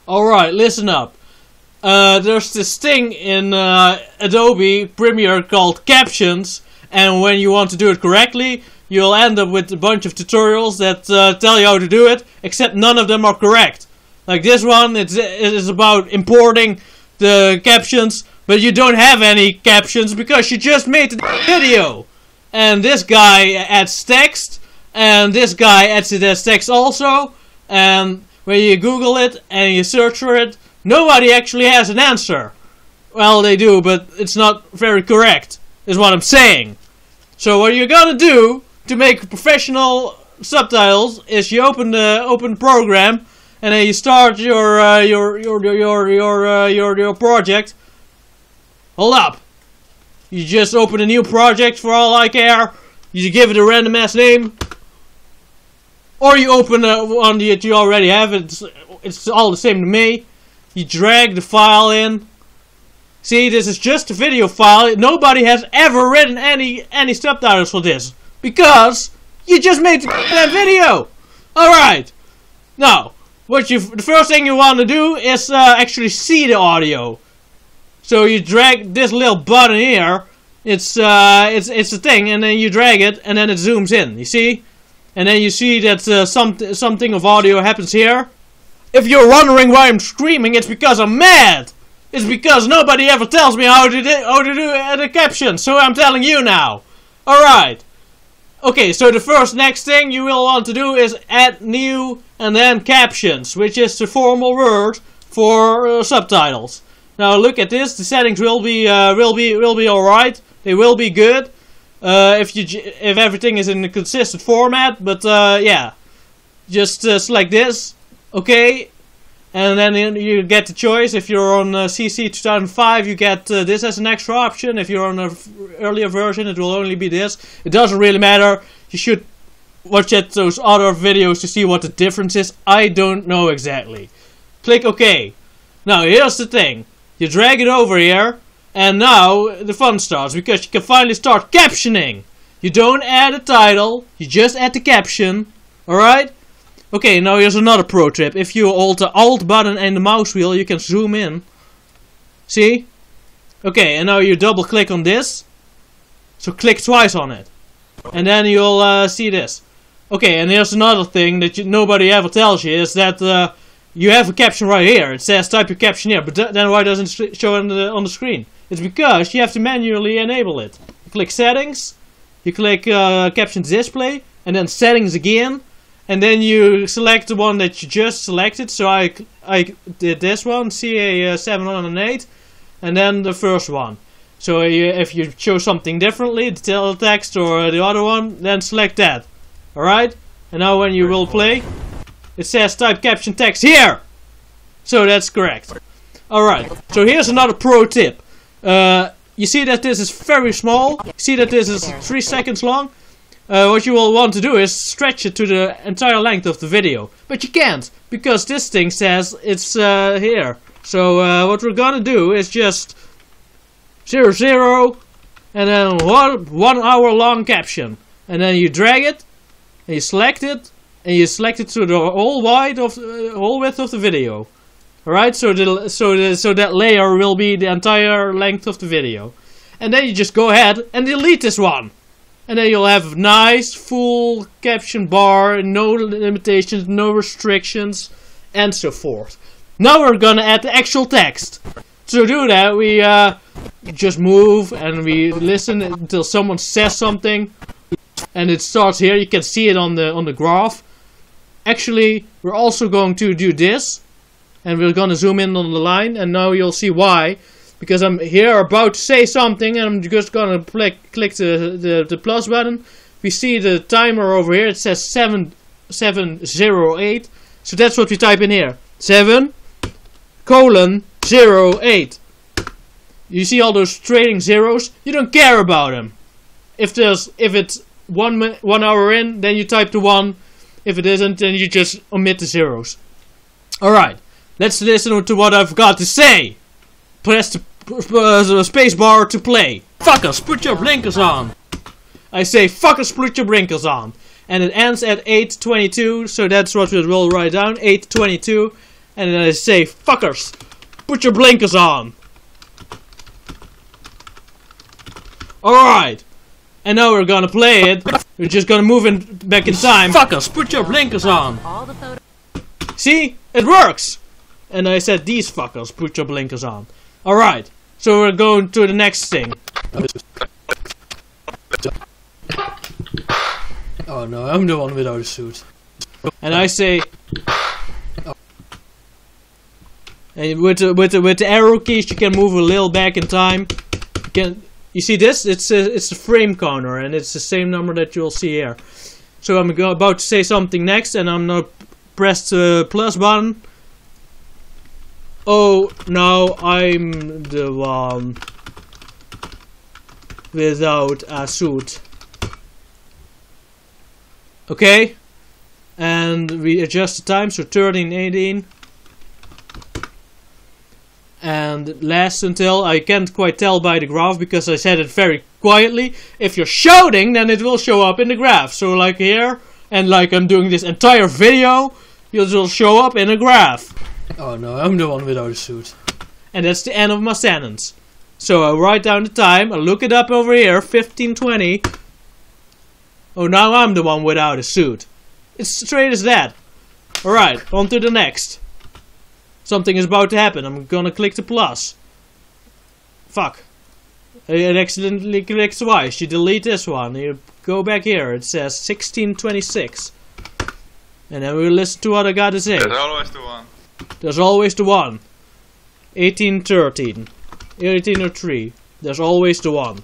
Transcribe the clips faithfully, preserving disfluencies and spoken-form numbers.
Alright, listen up. Uh, there's this thing in uh, Adobe Premiere called Captions, and when you want to do it correctly, you'll end up with a bunch of tutorials that uh, tell you how to do it, except none of them are correct. Like this one, it's, it is about importing the captions, but you don't have any captions because you just made the video. And this guy adds text, and this guy adds it as text also, and when you Google it and you search for it, nobody actually has an answer. Well, they do, but it's not very correct, is what I'm saying. So what you're gonna do to make professional subtitles is you open the open program, and then you start your uh, your your your your uh, your your project. Hold up. You just open a new project for all I care. You give it a random ass name. Or you open uh, one that you already have. It's, it's all the same to me. You drag the file in. See, this is just a video file. Nobody has ever written any any subtitles for this. Because you just made that video. Alright. Now, what you the first thing you want to do is uh, actually see the audio. So you drag this little button here. It's uh, it's it's a thing, and then you drag it, and then it zooms in. You see, and then you see that uh, some something of audio happens here. If you're wondering why I'm screaming, it's because I'm mad. It's because nobody ever tells me how to do how to do uh, the caption. So I'm telling you now. All right. Okay. So the first next thing you will want to do is add new and then captions, which is the formal word for uh, subtitles. Now look at this. The settings will be uh, will be will be all right. They will be good uh, if you if everything is in a consistent format. But uh, yeah, just uh, select this, okay, and then you get the choice. If you're on uh, C C two thousand five, you get uh, this as an extra option. If you're on an earlier version, it will only be this. It doesn't really matter. You should watch at those other videos to see what the difference is. I don't know exactly. Click OK. Now here's the thing. You drag it over here, and now the fun starts, because you can finally start captioning. You don't add a title, you just add the caption. Alright? Okay, now here's another pro tip. If you hold the Alt button and the mouse wheel, you can zoom in. See? Okay, and now you double click on this. So click twice on it. And then you'll uh, see this. Okay, and here's another thing that you, nobody ever tells you, is that uh, you have a caption right here. It says type your caption here, but th then why doesn't it show on the, on the screen? It's because you have to manually enable it. You click settings, you click uh, captions display, and then settings again, and then you select the one that you just selected. So I, I did this one, C A seven oh eight, and then the first one. So you, if you chose something differently, the teletext or the other one, then select that. Alright? And now when you will play, it says type caption text here. So that's correct. Alright, so here's another pro tip. Uh, you see that this is very small. You see that this is three seconds long. Uh, what you will want to do is stretch it to the entire length of the video. But you can't, because this thing says it's uh, here. So uh, what we're gonna do is just zero zero and then one, one hour long caption. And then you drag it and you select it. And you select it to the whole wide of the uh, whole width of the video. Alright, so the so the so that layer will be the entire length of the video. And then you just go ahead and delete this one. And then you'll have nice full caption bar, no limitations, no restrictions, and so forth. Now we're gonna add the actual text. To do that, we uh, just move and we listen until someone says something. And it starts here. You can see it on the on the graph. Actually, we're also going to do this, and we're going to zoom in on the line, and now you'll see why. Because I'm here about to say something, and I'm just going to click, click the, the, the plus button. We see the timer over here. It says seven seven zero eight. So that's what we type in here. seven colon zero eight. You see all those trailing zeros? You don't care about them. If there's if it's one one hour in, then you type the one. If it isn't, then you just omit the zeros. Alright, let's listen to what I've got to say. Press the uh, space bar to play. Fuckers, put your blinkers on. I say, fuckers, put your blinkers on. And it ends at eight twenty-two, so that's what we will write down, eight twenty-two. and then I say, fuckers, put your blinkers on. Alright, and now we're gonna play it. We're just gonna move in back in time. Fuckers, put your blinkers on. See? It works! And I said, these fuckers, put your blinkers on. Alright, so we're going to the next thing. Oh no, I'm the one without a suit. And I say... And with the, with the, with the arrow keys you can move a little back in time. You can... You see this? It's a, it's the frame counter, and it's the same number that you'll see here. So I'm go about to say something next, and I'm gonna press the plus button. Oh, now I'm the one without a suit. Okay, and we adjust the time, so thirteen, eighteen. And lasts until, I can't quite tell by the graph because I said it very quietly. If you're shouting, then it will show up in the graph. So like here, and like I'm doing this entire video, it will show up in a graph. Oh no, I'm the one without a suit. And that's the end of my sentence. So I write down the time, I look it up over here, fifteen twenty. Oh, now I'm the one without a suit. It's straight as that. Alright, on to the next. Something is about to happen. I'm gonna click the plus. Fuck. I accidentally clicked twice. You delete this one. You go back here. It says sixteen twenty-six. And then we'll listen to what I gotta say. There's always the one. There's always the one. eighteen thirteen. eighteen oh three. There's always the one.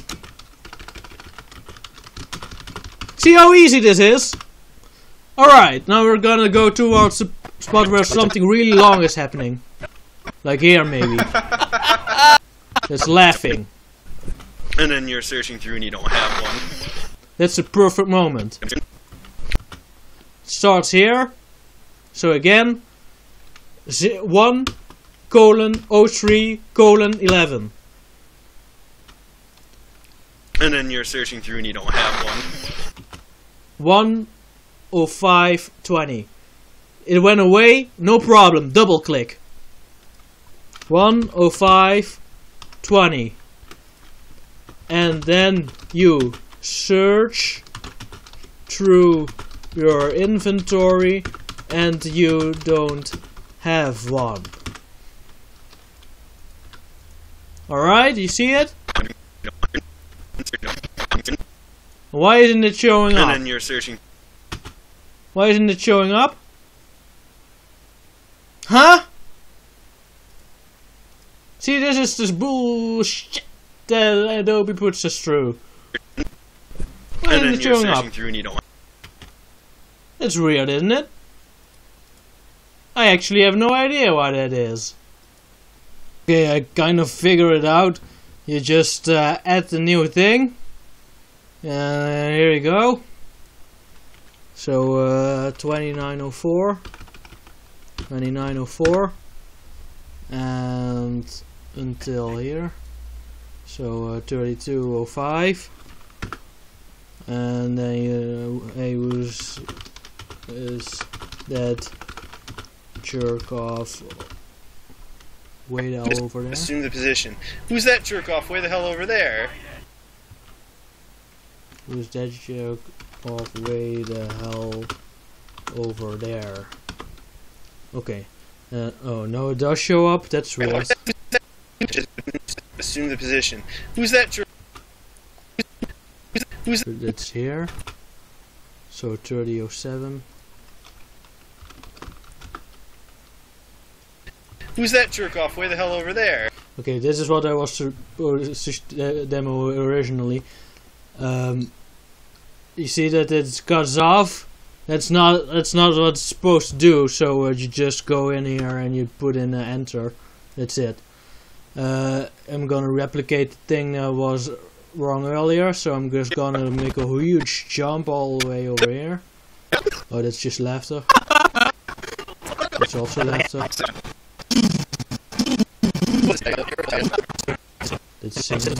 See how easy this is? Alright, now we're gonna go towards the spot where something really long is happening. Like here, maybe. That's laughing. And then you're searching through and you don't have one. That's the perfect moment. Starts here. So again, one colon oh three colon eleven. And then you're searching through and you don't have one. one oh five twenty. It went away, no problem, double click. one oh five twenty. And then you search through your inventory and you don't have one. Alright, you see it? Why isn't it showing up? And then you're searching. Why isn't it showing up? Huh? See, this is this bullshit that Adobe puts us through. Why And isn't then it you're showing searching up? through and you don't. It's weird, isn't it? I actually have no idea why that is. Okay, I kind of figure it out. You just uh, add the new thing. And here you go. So uh, twenty-nine oh four, twenty-nine oh four, and until here. So uh, thirty-two oh five, and then you uh, I was is that jerk off way the hell over there. Assume the position. Who's that jerk off way the hell over there? Who's that jerk off way the hell over there? Okay. Uh, oh no, it does show up. That's weird. Assume the position. Who's that jerk? Who's That's here. So thirty oh seven. Who's that jerk off way the hell over there? Okay, this is what I was to uh, demo originally. Um, you see that it cuts off. That's not that's not what it's supposed to do. So uh, you just go in here and you put in uh, enter. That's it. Uh, I'm gonna replicate the thing that was wrong earlier. So I'm just gonna make a huge jump all the way over here. Oh, that's just laughter. That's also laughter. That's singing.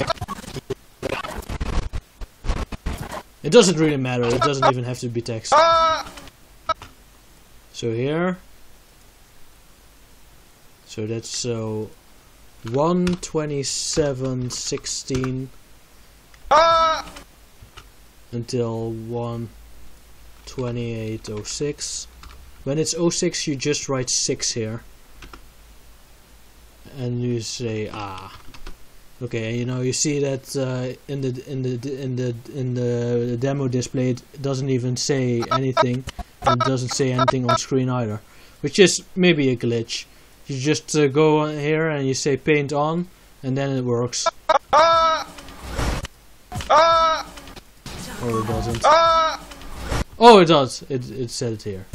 It doesn't really matter, it doesn't even have to be text. So here, So that's so one twenty-seven sixteen Ah! until one twenty-eight oh six. When it's oh six, you just write six here, and you say ah. Okay, you know, you see that uh, in the in the in the in the demo display it doesn't even say anything, and it doesn't say anything on screen either, which is maybe a glitch. You just uh, go on here and you say paint on, and then it works. Or it doesn't. Oh, it does. It it said it here.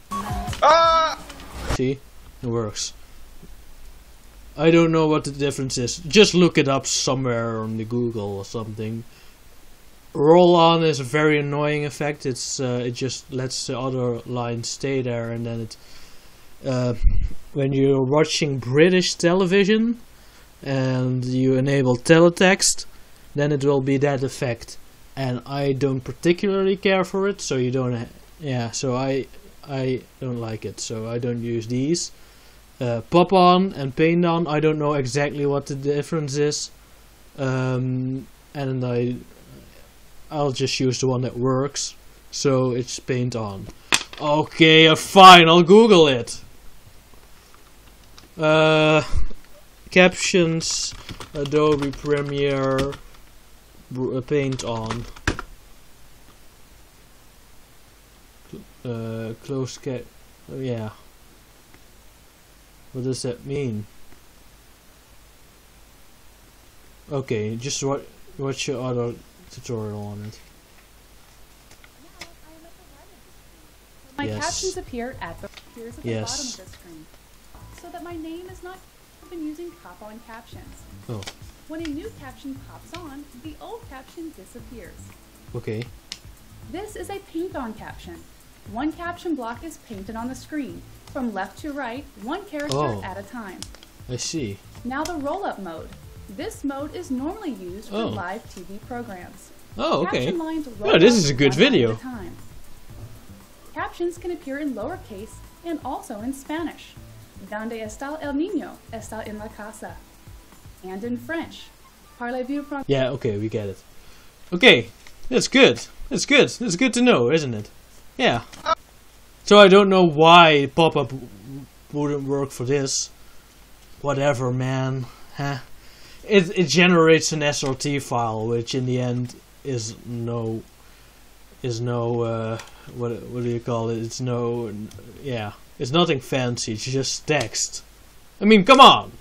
See, it works. I don't know what the difference is. Just look it up somewhere on the Google or something. Roll on is a very annoying effect. It's uh, it just lets the other line stay there, and then it uh, when you're watching British television and you enable teletext, then it will be that effect. And I don't particularly care for it, so you don't. Ha yeah, so I I don't like it, so I don't use these. Uh, pop on and paint on, I don't know exactly what the difference is, um, and I I'll just use the one that works, so it's paint on. Okay, uh, fine, I'll Google it. Uh, captions, Adobe Premiere, uh, paint on. Uh, close cap, oh, yeah. What does that mean? Okay, just watch, watch your other tutorial on it. My Yes. captions appear at the, appears at the Yes. bottom of the screen, so that my name is not been using pop on captions. Oh, When a new caption pops on, the old caption disappears. okay. This is a paint on caption. One caption block is painted on the screen, from left to right, one character Oh. at a time. I see. Now the roll-up mode. This mode is normally used for Oh. live T V programs. Oh, okay. Caption lines roll Oh, this up is a good one line video. at a time. Captions can appear in lowercase and also in Spanish. ¿Dónde está el niño? Está en la casa. And in French. Parlez-vous français? Yeah, okay, we get it. Okay, that's good. That's good. That's good to know, isn't it? Yeah. So I don't know why pop-up wouldn't work for this. Whatever, man. Huh? It it generates an S R T file, which in the end is no is no uh, what what do you call it? It's no yeah. It's nothing fancy. It's just text. I mean, come on.